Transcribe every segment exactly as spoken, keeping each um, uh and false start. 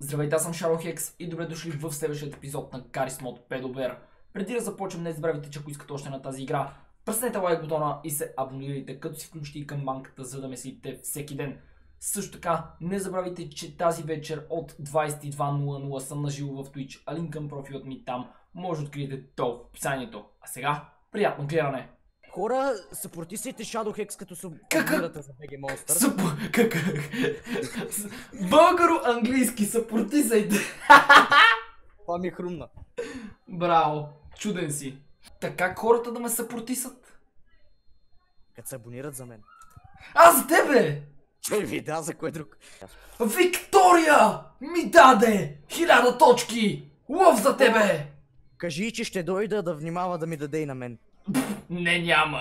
Здравейте, аз съм Шарлохекс и добре дошли в следващия епизод на Garry's Mod Pedobear. Преди да започнем, не забравяйте, че ако искате още на тази игра, пръснете лайк бутона и се абонирайте, като си включите и камбанката, за да ме следите всеки ден. Също така, не забравяйте, че тази вечер от двайсет и два нула нула съм наживо в Twitch, а линк към профилът ми там може да откриете то в описанието. А сега, приятно гледане! Хора, съпротисайте Shadowhex, като се абонирате за би джи Monster. Съп... Как? Българо-английски, съпротисайте! Това ми е хрумна. Браво, чуден си. Така хората да ме съпротисат? Като се абонират за мен. А, за тебе! Че ви да, за кой друг? Виктория ми даде хиляда точки! Лъв за тебе! Кажи, че ще дойда да внимава да ми даде и на мен. Не, няма.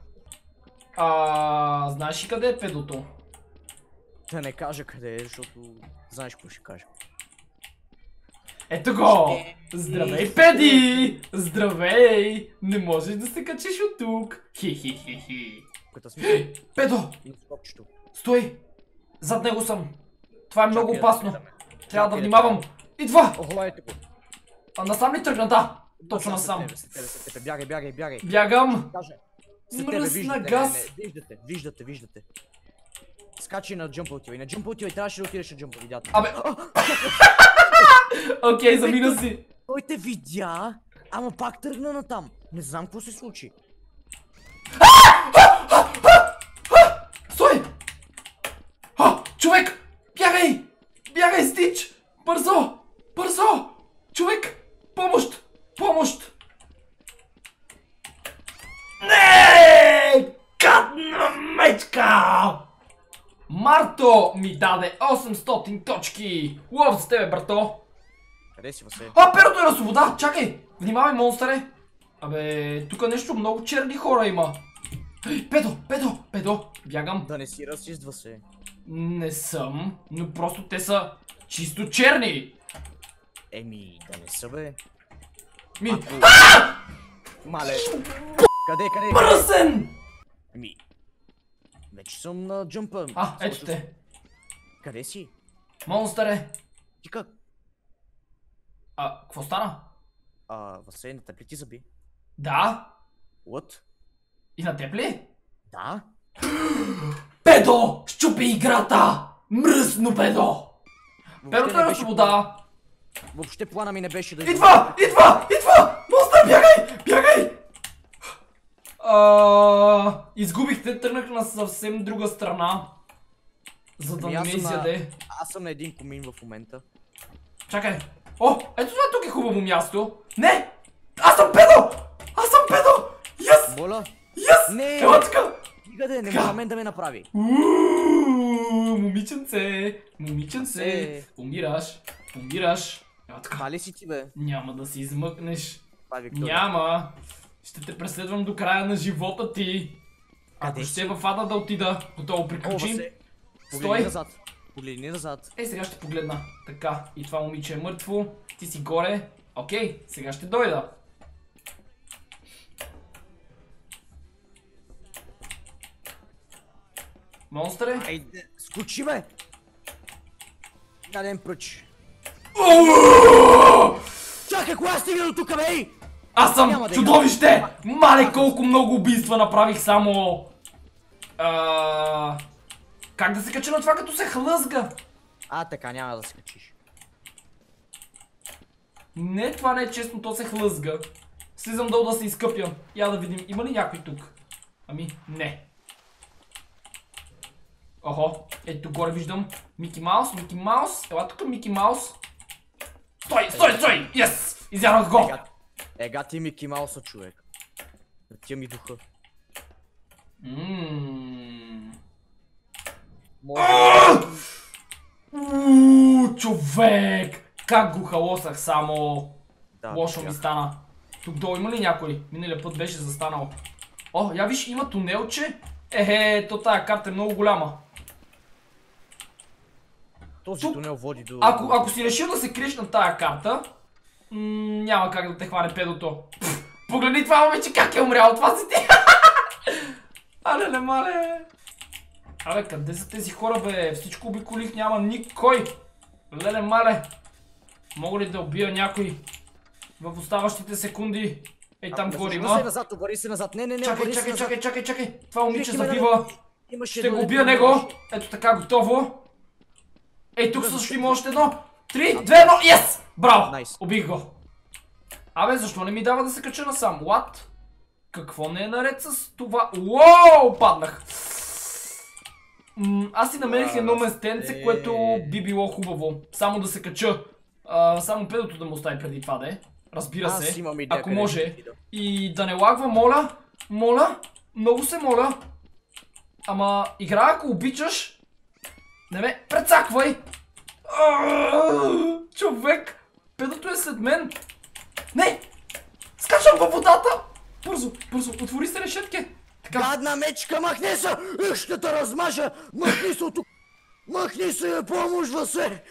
А, знаеш ли къде е педото? Да не кажа къде е, защото знаеш какво ще кажа. Ето го! Здравей, Педи! Здравей! Не можеш да се качиш от тук. Хи-хи-хи-хи. Като смисъл? Педо! На скопчето. Стой! Зад него съм. Това е много Чакай, опасно. да Трябва да Чакай, внимавам. Идва! Охо, ето го. А насам ли тръгна? Да! Точно насам. Бягай, бягай, бягай. Бягам! Кажа. Мръсна газ! Виждате, виждате, виждате. Скачи на джъмпа отива и на джъмпа отива и трябваше да отидеш на джъмпа, видята. Абе! Окей, замина си. Той те видя, ама пак тръгна натам. Не знам какво се случи. Стой! А, човек! Бягай! Бягай, Стич! Бързо! Бързо! Човек! Помощ! Помощ! Не! Кадна мечка! Марто ми даде осемстотин точки! Лъв за тебе, брато! Къде си, Васе? А, перото е на свобода! Чакай! Внимавай, монстъре! Абе, тук нещо много черни хора има. Педо, педо, педо! Бягам. Да не си расист, Васе. Не съм, но просто те са чисто черни! Еми, да не са, бе. Ми... Ако... Мале. Къде, къде? Мръсен! Еми... Вече съм на джъмпа. А, ето те. Къде си? Монстъре! Ти как? А, какво стана? А, Васе, на теб ли ти заби? Да? What? И на теб ли? Да? Педо! Щупи играта! Мръсно, педо! Перото е на свобода! Въобще плана ми не беше да... Идва! Идва! Идва! Монстър, бягай! Бягай! А, изгубихте, тръгнах на съвсем друга страна. За да Ами не аз ме съм на- изяде. Аз съм на един комин в момента. Чакай! О! Ето това тук е хубаво място! Не! Аз съм педо! Аз съм педо! Йес! Моля? Йес! Не! Ела тук! Стига да не може на мен да ме направи. Ууу, момиченце! Момиченце! Е. Умираш! Умираш! Ела тук! Това ли си ти, бе? Няма да се измъкнеш! Това е Виктория. Няма! Ще те преследвам до края на живота ти! Ако Къде ще си? в ада да отида, готово О, приключи. Васе. Стой! Погледни назад. Погледни назад. Ей, сега ще погледна. Така, и това момиче е мъртво. Ти си горе. Окей, сега ще дойда. Монстъре? Айде, скочи, бе! Даден пръч. Чакай, кога стигна до тук, бе? Аз съм Няма да чудовище! Мале, колко много убийства направих само! А... Как да се кача на това, като се хлъзга? А, така, няма да се качиш. Не, това не е честно, то се хлъзга. Слизам долу да се изкъпям. Я да видим, има ли някой тук? Ами, не. Охо, ето горе виждам Мики Маус, Мики Маус. Ела тук Мики Маус. Стой, стой, стой! Йес! Изярвах го! Ега, ега ти Мики Мауса, човек. Тия ми духа. Ммм... Може... Ууу, човек! Как го халосах само! Да, Лошо бях. ми стана. Тук долу има ли някой? Миналия път беше застанал. О, я виж, има тунелче. Ехе, то тая карта е много голяма. Този Тук, тунел води до... Ако, ако си решил да се криеш на тая карта, няма как да те хване педото. Пф, погледни това момиче как е умрял, това си ти. Але, не мале. Абе, къде са тези хора, бе? Всичко обиколих, няма никой. Леле, мале! Мога ли да убия някой в оставащите секунди? Ей, там горе има. Обърни се назад, обърни се назад. Не, не, не, Чакай, обърни се чакай, назад. чакай, чакай, чакай. Това момиче Човек, има забива. Имаше Ще едно, го дето убия не него. можеше. Ето така, готово. Ей, тук Добре, също защо? има още едно. Три, две, едно, yes! Браво! Nice. Убих го. Абе, защо не ми дава да се кача насам? What? Какво не е наред с това? Уоу, паднах. М, аз си намерих едно местенце, което би било хубаво. Само да се кача. А, само педото да му остави преди това, де. Разбира Аз се, имам идея ако къде може. ще отида. И да не лагва, моля. Моля. Много се моля. Ама, игра, ако обичаш, не ме прецаквай. Аааа, човек, педото е след мен. Не, скачам във водата. Бързо, бързо, отвори се решетки. Така. Гадна мечка, махни се! Их, ще те размажа! Махни се от тук! Махни се, помощва се!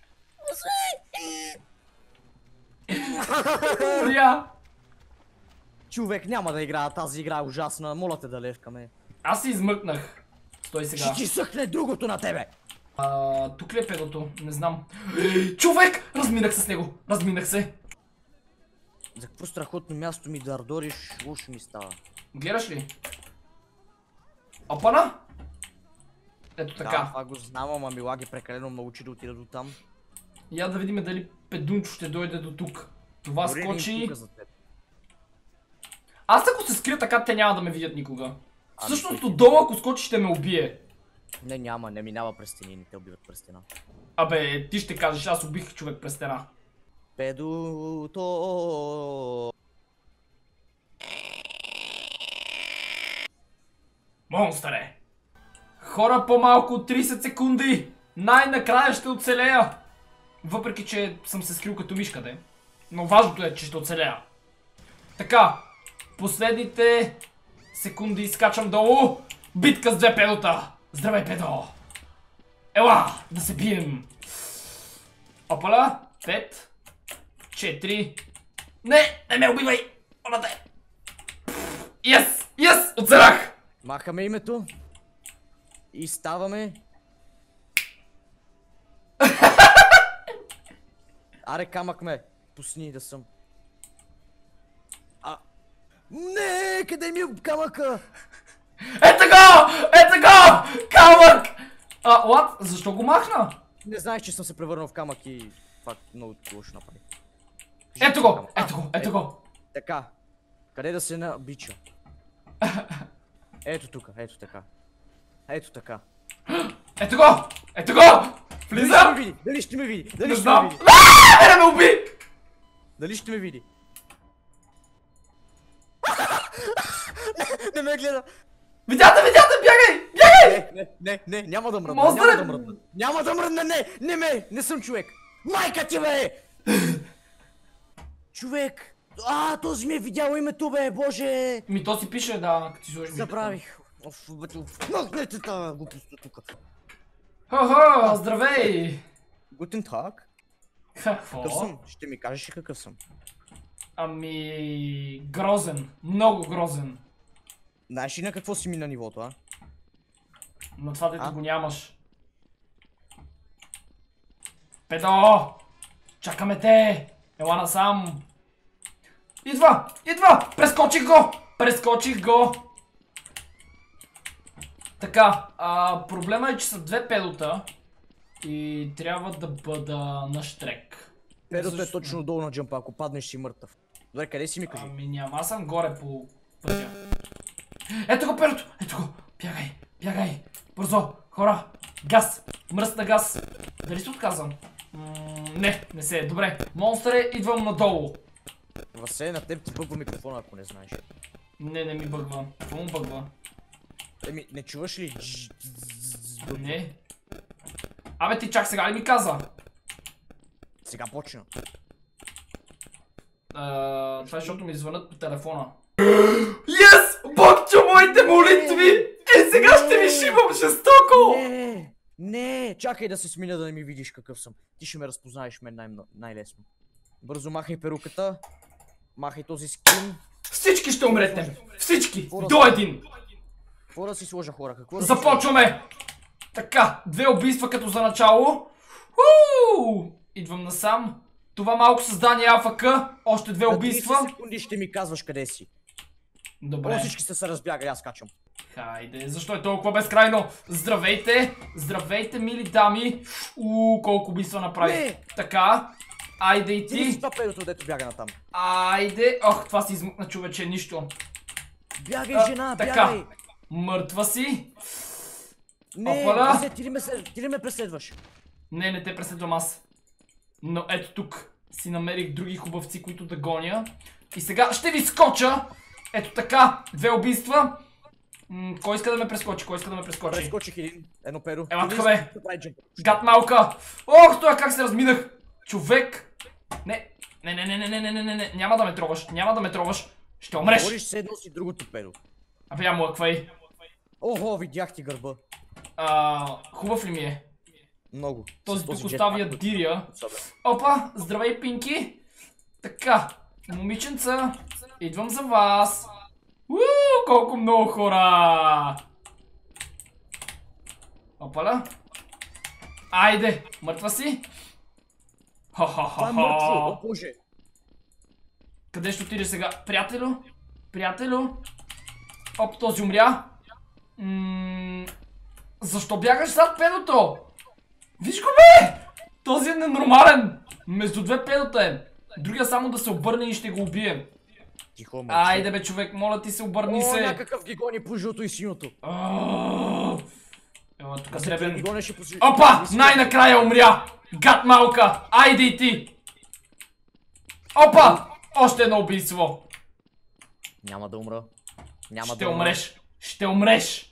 Уря. Човек, няма да играя тази игра, е ужасна. Моля те да левкаме. Аз се измъкнах. Стой сега. Ще ти съхне другото на тебе! А, тук ли е педото? Не знам. Човек! Разминах се с него. Разминах се. За какво страхотно място ми да ардориш, лошо ми става. Гледаш ли? Опана! Ето Да, така. това го знам, ама ми лаги прекалено много, че да отида до там. Я да видим дали педунчо ще дойде до тук. Това Дори не им скочи. пука за теб. Аз ако се скрия така, те няма да ме видят никога. Ами, Всъщност той- отдолу, ако скочи, ще ме убие. Не, няма, не минава през стени, не те убиват през стена. Абе, ти ще кажеш, аз убих човек през стена. Педото. Монстъре! Хора, по-малко от трийсет секунди! Най-накрая ще оцелея! Въпреки, че съм се скрил като мишка, де. Но важното е, че ще оцелея. Така, последните секунди изкачам долу. Битка с две педота! Здравей, педо! Ела, да се бием! Опала, пет, четири... Не, не ме убивай! Ола те! Йес! Йес! Оцелях! Махаме името. И ставаме. Аре, камък ме. Пусни да съм. А... Не, къде ми е камъка? Ето го! Ето го! Камък! А, what? Защо го махна? Не знаех, че съм се превърнал в камък и... Факт, много лошо направи. Ето го! Ето го! Ето го! Така. Къде да се набича? Ето тук, ето така. Ето така. Ето го! Ето го! Дали ще ме Влиза! види? Дали ще ме види? Дали Не ще ме знам! види? Ааа, не ме уби! Дали ще ме види? Не ме гледа! Видята, видята, бягай! Бягай! Не, не, не, не, няма да мръдна, Монстър! няма да мръдна. Няма да мръдна, не, не ме, не съм човек. Майка ти, бе! Човек! А, този ми е видял името, бе, боже! Ми то си пише, да, като ти сложиш микрофон. Забравих. Оф, бъде, махнете тази глупост тук. Хо-хо, здравей! Гутен так. Какво? Какъв съм? Ще ми кажеш ли какъв съм? Ами... Грозен. Много грозен. Знаеш ли на какво си ми на нивото, а? На това дето А? го нямаш. Педо! Чакаме те! Ела насам! Идва! Идва! Прескочих го! Прескочих го! Така, а, проблема е, че са две педота и трябва да бъда на штрек. Педото е Защо? точно долу на джампа, ако паднеш си мъртъв. Добре, къде си ми кажи? Ами няма, аз съм горе по пътя. Ето го педото! Ето го! Бягай! Бягай! Бързо! Хора! Газ! Мръсна газ! Дали се отказвам? М, не, не се е. Добре. Монстъре, идвам надолу. Васе, на теб ти бъгва микрофона, ако не знаеш. Не, не ми бъгва. Какво му бъгва? Еми, не чуваш ли? Не. Абе ти чак сега ли ми каза? Сега почна. А, това е защото ми звънат по телефона. Yes! Богчо, моите молитви! Е, сега ще ви шибам жестоко! Не, не, чакай да се сменя да не ми видиш какъв съм. Ти ще ме разпознаеш мен най- най-лесно. Бързо махай перуката. Махай този скин. Всички ще умрете! Всички! Какво До да- един! Какво да си сложа, хора? Какво да си Започваме! Така, две убийства като за начало. Уу! Идвам насам. Това малко създание АФК. Още две убийства. На трийсет секунди ще ми казваш къде си. Добре. О, всички сте се разбягали, аз качвам. Хайде, защо е толкова безкрайно? Здравейте! Здравейте, мили дами! Уу, колко убийства направи. Не! Така. Айде и Ти ли си ти. това педото, дето бяга натам? Айде. Ох, това си измъкна, човече, нищо. Бягай, А, жена, така. бягай! Мъртва си. Не, Опала. Асе, ти ли ме, след- ти ли ме преследваш? Не, не те преследвам аз. Но ето тук си намерих други хубавци, които да гоня. И сега ще ви скоча. Ето така, две убийства. М, кой иска да ме прескочи? Кой иска да ме прескочи? Прескочих един, едно перо. Ела Ти ли тук, бе. си да прави джамп? Гад малка! Ох, това как се разминах! Човек! Не, не, не, не, не, не, не, не, не, не, няма да ме троваш, няма да ме троваш. Ще умреш! Говориш се едно си другото перо. Абе, я млъквай. Охо, видях ти гърба. А, хубав ли ми е? Много. Този С тук джетпак, оставя който- диря. Особено. Опа, здравей, Пинки! Така, момиченца, идвам за вас. Уу, колко много хора! Опаля. Айде, мъртва си? Това е мъртво, Хо-хо-хо-хо! о боже. Къде ще отидеш сега? Приятелю? Приятелю? Оп, този умря. М, Защо бягаш зад педото? Виж го, бе! Този е ненормален. Между две педота е. Другия само да се обърне и ще го убием. Тихо, мълчи. Айде бе, човек, моля ти се, обърни О, се. някакъв ги гони по жълто и синьото. Аааа. Ела тук Ги сребен. гонеше по жълто. Опа! Най-накрая умря! Гад малка! Айде и ти! Опа! Още едно убийство. Няма да умра. Няма Ще да умра. умреш. Ще умреш.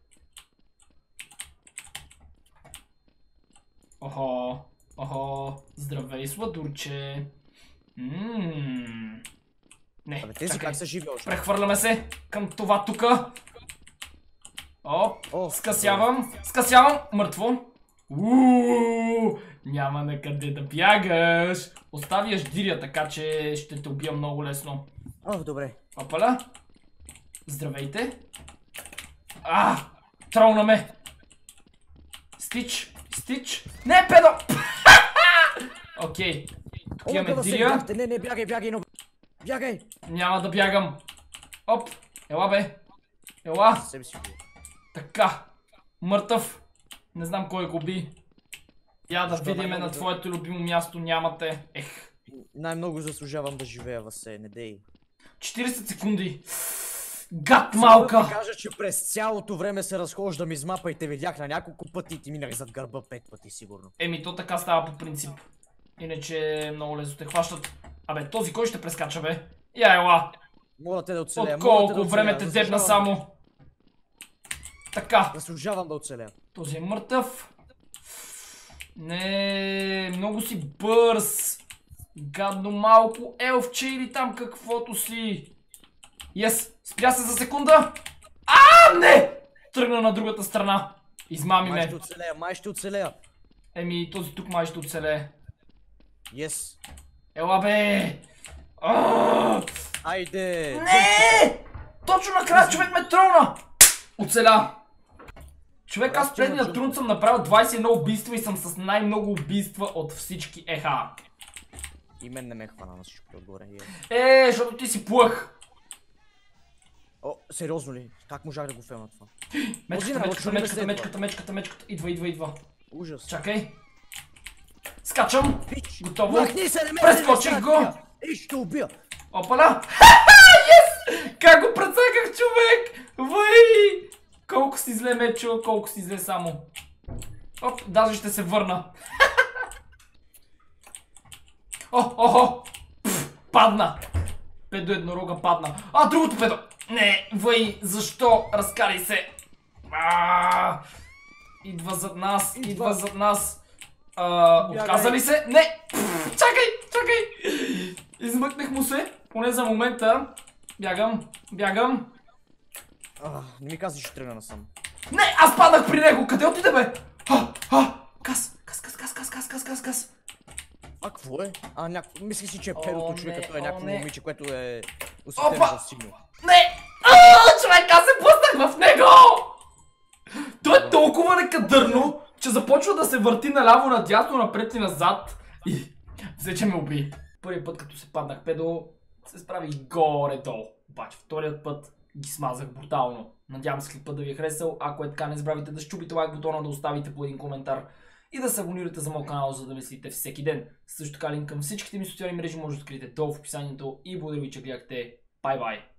Охо. Охо. Здравей, сладурче. Ммм. Не, Абе, тези чакай. как са живи още? Прехвърляме се към това тука. Оп, О, скъсявам, скъсявам, мъртво. Ууу, няма на къде да бягаш. Оставяш диря, така че ще те убия много лесно. О, добре. Опаля. Здравейте. А, тролна ме. Стич, стич. Не, педо! Окей. Тук О, имаме къде се диря. бягте? Не, не, бягай, бягай, но... Бягай! Няма да бягам. Оп, ела бе. Ела. Себе си бие. Така. Мъртъв. Не знам кой го би. Я да Защо видиме най-много на да- твоето любимо място, нямате. Ех. Най-много заслужавам да живея в се, не дей. четирийсет секунди. Гад малка. Да ти кажа, че през цялото време се разхождам из мапа и те видях на няколко пъти и ти минах зад гърба пет пъти сигурно. Еми, то така става по принцип. Иначе много лесно те хващат. Абе, този кой ще прескача, бе? Я ела. Мога те да оцелея. От мога те да колко време те оцелея, дебна заслужавам- само. Така. Заслужавам да оцелея. Този е мъртъв. Не, много си бърз. Гадно малко елфче или там каквото си. Yes, спря се за секунда. А, не! Тръгна на другата страна. Измами Май ме. ще оцелея, май ще оцелея. Еми, този тук май ще оцелее. Yes. Ела бе! А! Айде! Не! Точно накрая човек ме тролна! Оцеля! Човек, аз предния трун съм направил двайсет и едно убийства и съм с най-много убийства от всички еха. И мен не ме хвана на всичко отгоре. Е, защото ти си плъх. О, сериозно ли? Как можах да го фелна това? Мечката, Озина, мечката, отчули ме мечката, след мечката, мечката, мечката. Идва, идва, идва. Ужас. Чакай. Скачам. Пич! Готово. Махни се, не ме Прескочих не го. статия. И ще убия. Опаля. Yes! Как го прецаках, човек? Въй! Колко си зле, Мечо, колко си зле само. Оп, даже ще се върна. О, охо! Пф, падна! Педо еднорога падна. А, другото педо! Не, въй, защо? Разкарай се! А, идва зад нас, идва, Идва. зад нас. А, Бягай. отказа ли се? Не! Пф, чакай, чакай! Измъкнах му се, поне за момента. Бягам, бягам. А, не ми казвай, че тръгна насам. Не, аз паднах при него! Къде отиде, бе? А, а, кас, кас, кас, кас, кас, кас, кас, кас, кас. А, какво е? А, някакво... Мисли си, че е О, перото не, човека, той е о, някакво не. момиче, което е усетено Опа! за сигнал. Не! А, човек, аз се блъснах в него! Той е толкова некадърно, че започва да се върти наляво, надясно, напред и назад. И взе, че ме уби. Първият път, като се паднах педо, се справи горе-долу. Обаче вторият път ги смазах брутално. Надявам се клипът да ви е харесал. Ако е така, не забравяйте да щупите лайк бутона, да оставите по един коментар и да се абонирате за моят канал, за да ме следите всеки ден. Също така линк към всичките ми социални мрежи може да откриете долу в описанието и благодаря ви, че гледахте. Бай-бай!